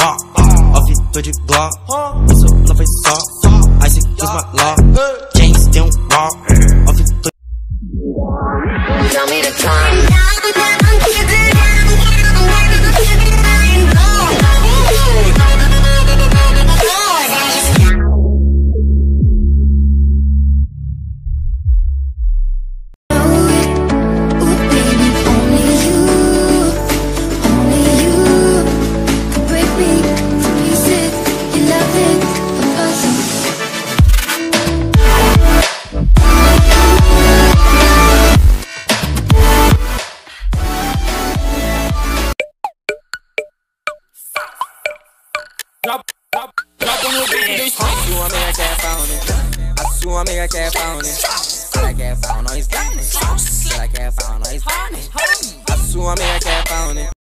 Off tô de Glock, isso não foi só. Ice os maló, James tem wall. Off tô. Tell me the time. A sua amiga quer pau, né? Ela quer pau, nós dá, né? Ela quer pau, nós dá, né? A sua amiga quer pau, né?